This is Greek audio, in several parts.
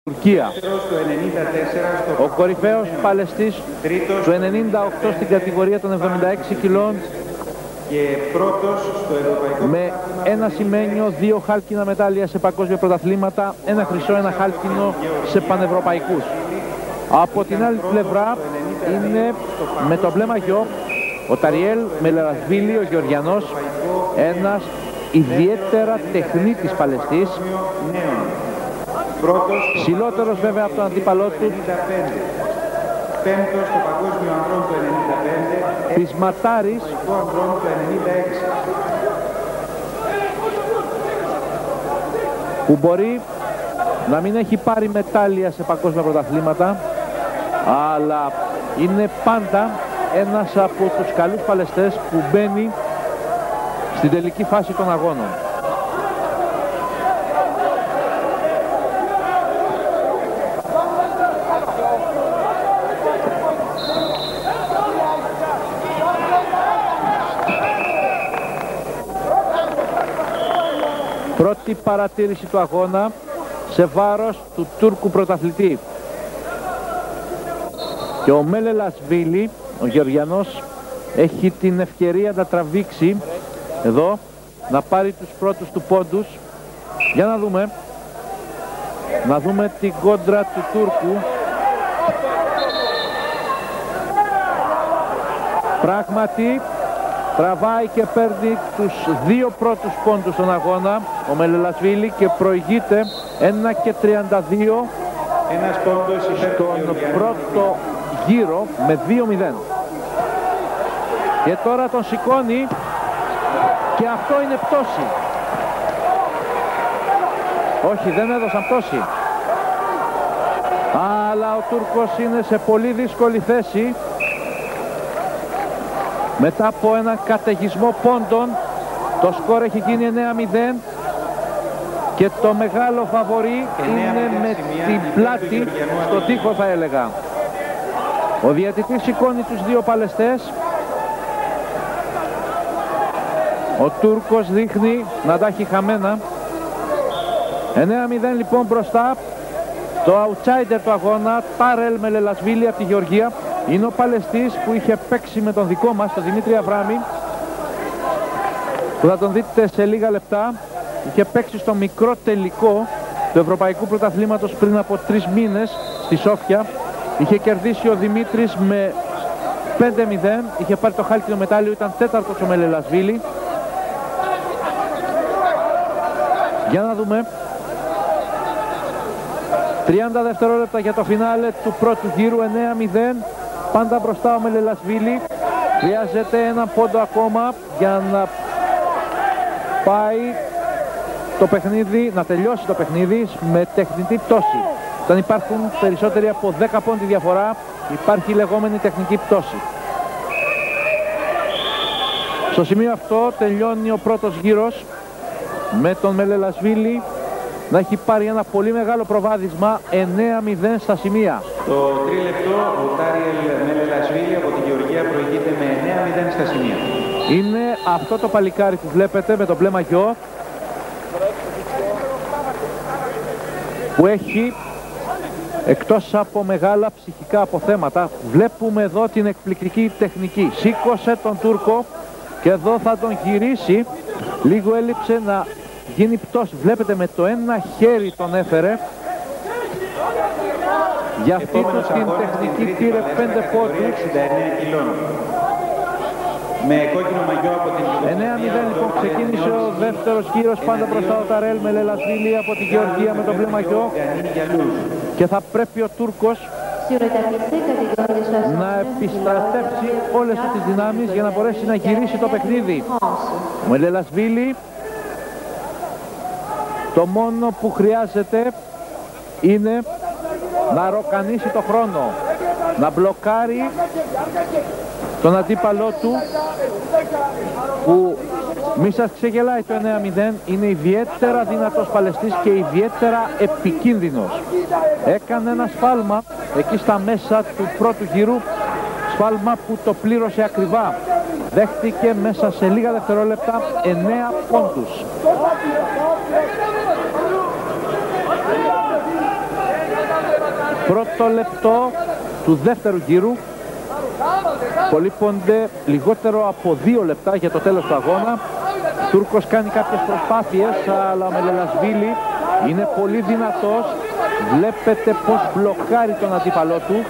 Τουρκία. Ο κορυφαίος παλαιστής του 98 στην κατηγορία των 76 κιλών με ένα σημαίνιο, 2 χάλκινα μετάλλια σε παγκόσμια πρωταθλήματα, ένα χρυσό, ένα χάλκινο σε πανευρωπαϊκούς. Από την άλλη πλευρά είναι με το μπλε μαγιό ο Ταριέλ Μελερασβίλη, ο Γεωργιανός, ένας ιδιαίτερα τεχνίτης παλαιστής, ψηλότερος βέβαια από τον αντίπαλό του, πέμπτος στο παγκόσμιο ανδρών του 95, πεισματάρης, ανδρών του 96. που μπορεί να μην έχει πάρει μετάλλια σε παγκόσμια πρωταθλήματα, αλλά είναι πάντα ένας από τους καλούς παλαιστές που μπαίνει στην τελική φάση των αγώνων. Πρώτη παρατήρηση του αγώνα σε βάρος του Τούρκου πρωταθλητή. Και ο Μελερασβίλη, ο Γεωργιανός, έχει την ευκαιρία να τραβήξει εδώ, να πάρει τους πρώτους του πόντους. Για να δούμε. Να δούμε την κόντρα του Τούρκου. Πράγματι τραβάει και παίρνει τους 2 πρώτους πόντους στον αγώνα ο Μελερασβίλη και προηγείται 1:32 ένας πόντος στον πρώτο γύρο με 2-0. Και τώρα τον σηκώνει και αυτό είναι πτώση. Όχι, δεν έδωσαν πτώση. Αλλά ο Τούρκος είναι σε πολύ δύσκολη θέση. Μετά από έναν καταιγισμό πόντων, το σκορ έχει γίνει 9-0 και το μεγάλο φαβορί είναι με την πλάτη στο τοίχο, θα έλεγα. Ο διαιτητής σηκώνει τους 2 παλαιστές. Ο Τούρκος δείχνει να τα έχει χαμένα. 9-0 λοιπόν μπροστά. Το outsider του αγώνα, Ταριέλ Μελερασβίλη από τη Γεωργία. Είναι ο παλαιστής που είχε παίξει με τον δικό μας, τον Δημήτρη Αβράμη, που θα τον δείτε σε λίγα λεπτά. Είχε παίξει στο μικρό τελικό του Ευρωπαϊκού Πρωταθλήματος πριν από 3 μήνες στη Σόφια. Είχε κερδίσει ο Δημήτρης με 5-0. Είχε πάρει το χάλκινο μετάλλιο, ήταν 4ος ο Μελερασβίλη. Για να δούμε. 30 δευτερόλεπτα για το φινάλε του πρώτου γύρου, 9-0. Πάντα μπροστά ο Μελερασβίλη. Χρειάζεται ένα πόντο ακόμα για να πάει το παιχνίδι, να τελειώσει το παιχνίδι με τεχνητή πτώση. Όταν υπάρχουν περισσότεροι από 10 πόντι διαφορά, υπάρχει η λεγόμενη τεχνική πτώση. Στο σημείο αυτό τελειώνει ο πρώτος γύρος με τον Μελερασβίλη να έχει πάρει ένα πολύ μεγάλο προβάδισμα, 9-0 στα σημεία. Το τρίλεπτο ο Ταριέλ Μελερασβίλη από τη Γεωργία προηγείται με 9-0 στα σημεία. Είναι αυτό το παλικάρι που βλέπετε με το μπλε μαγιό, που έχει, εκτός από μεγάλα ψυχικά αποθέματα, βλέπουμε εδώ την εκπληκτική τεχνική. Σήκωσε τον Τούρκο και εδώ θα τον γυρίσει. Λίγο έλειψε να γίνει πτώση. Βλέπετε, με το ένα χέρι τον έφερε. Για αυτή του την τεχνική πήρε 5 πόντους. 69 κιλών. Με κόκκινο μαγιό από την 9-0 λοιπόν ξεκίνησε ο δεύτερος γύρος. Πάντα μπροστά ο Ταριέλ Μελερασβίλη από τη Γεωργία με τον μπλε μαγιό. Και θα πρέπει ο Τούρκος να επιστρατεύσει όλες τις δυνάμεις για να μπορέσει να γυρίσει το παιχνίδι. Ο Μελερασβίλη, το μόνο που χρειάζεται είναι να ροκανίσει το χρόνο, να μπλοκάρει τον αντίπαλό του, που μη σας ξεγελάει το 9-0, είναι ιδιαίτερα δυνατός παλαιστής και ιδιαίτερα επικίνδυνος. Έκανε ένα σφάλμα εκεί στα μέσα του πρώτου γύρου, σφάλμα που το πλήρωσε ακριβά. Δέχτηκε μέσα σε λίγα δευτερόλεπτα 9 πόντους. Πρώτο λεπτό του δεύτερου γύρου. Υπολείπονται λιγότερο από 2 λεπτά για το τέλος του αγώνα. Ο Τούρκος κάνει κάποιες προσπάθειες, αλλά ο Μελελασβίλη είναι πολύ δυνατός. Βλέπετε πως μπλοκάρει τον αντίπαλό του.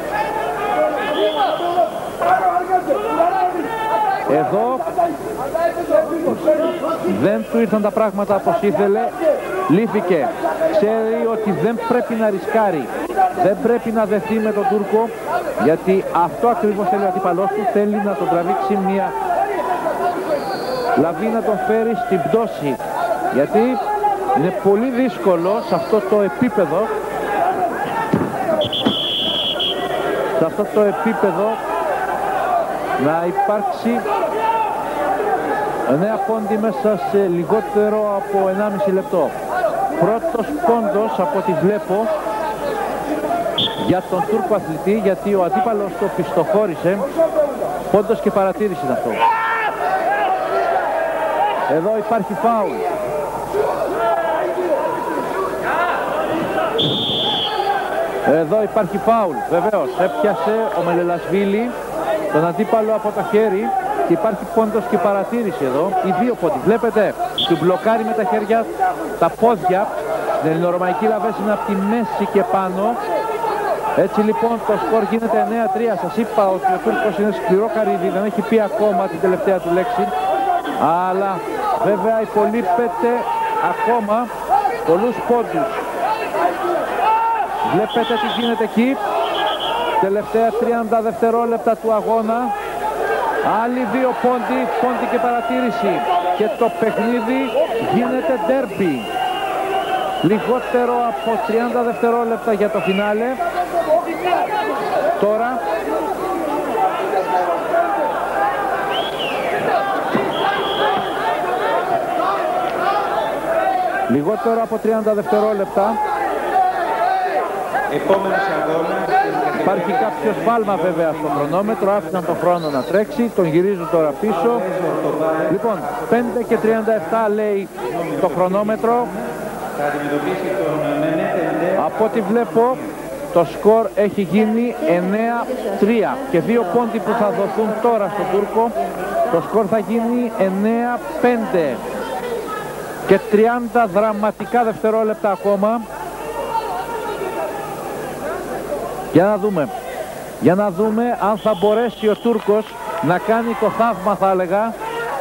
Εδώ δεν του ήρθαν τα πράγματα όπως ήθελε. Λύθηκε. Ξέρει ότι δεν πρέπει να ρισκάρει. Δεν πρέπει να δεθεί με τον Τούρκο, γιατί αυτό ακριβώς θέλει ο αντίπαλός του. Θέλει να τον τραβήξει μια λαβή, να τον φέρει στην πτώση. Γιατί είναι πολύ δύσκολο σε αυτό το επίπεδο, να υπάρξει νέα πόντι μέσα σε λιγότερο από 1,5 λεπτό. Πρώτος πόντος από ό,τι βλέπω για τον Τούρκο αθλητή, γιατί ο αντίπαλος το πιστοχώρησε. Πόντος και παρατήρηση είναι αυτό. Εδώ υπάρχει φάουλ. Εδώ υπάρχει φάουλ, βεβαίως. Έπιασε ο Μελελασβίλη τον αντίπαλο από το χέρι και υπάρχει πόντος και παρατήρηση εδώ. Οι δύο πόντοι. Βλέπετε, του μπλοκάρει με τα χέρια, τα πόδια. Στην ελληνορωμαϊκή λαβές είναι από τη μέση και πάνω. Έτσι λοιπόν το σκορ γίνεται 9-3. Σας είπα ότι ο Τούρκος είναι σκληρό καρύδι, δεν έχει πει ακόμα την τελευταία του λέξη. Αλλά βέβαια υπολείπεται ακόμα πολλούς πόντους. Βλέπετε τι γίνεται εκεί. Τελευταία 30 δευτερόλεπτα του αγώνα. Άλλοι 2 πόντι και παρατήρηση. Και το παιχνίδι γίνεται ντέρμπι. Λιγότερο από 30 δευτερόλεπτα για το φινάλε. Τώρα λιγότερο από 30 δευτερόλεπτα. Επόμενος αγώνας. Υπάρχει κάποιο σφάλμα βέβαια στο χρονόμετρο, άφησαν τον χρόνο να τρέξει, τον γυρίζουν τώρα πίσω. Λοιπόν, 5 και 37 λέει το χρονόμετρο. Θα αντιμετωπίσει τον Μενέτεντε. Από ό,τι βλέπω το σκορ έχει γίνει 9-3 και 2 πόντοι που θα δοθούν τώρα στον Τούρκο. Το σκορ θα γίνει 9-5 και 30 δραματικά δευτερόλεπτα ακόμα. Για να δούμε αν θα μπορέσει ο Τούρκος να κάνει το θαύμα, θα έλεγα.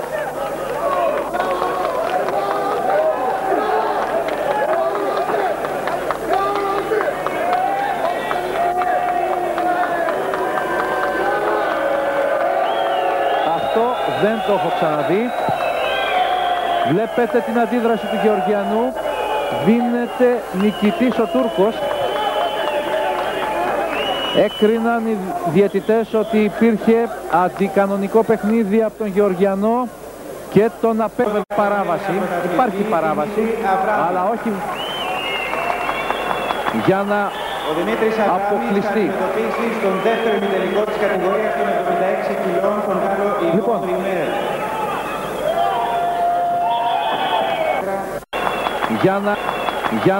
Αυτό δεν το έχω ξαναδεί. Βλέπετε την αντίδραση του Γεωργιανού. Δίνεται νικητής ο Τούρκος. Έκριναν οι διαιτητές ότι υπήρχε αντικανονικό παιχνίδι από τον Γεωργιανό και τον απέβαινε παράβαση. Υπάρχει παράβαση, αλλά όχι για να αποκλειστεί. Στον δεύτερο ημιτελικό της κατηγορίας των 76 κιλών τον Γάλλο Ιβόν Λοιπόν, Τριμέρ. για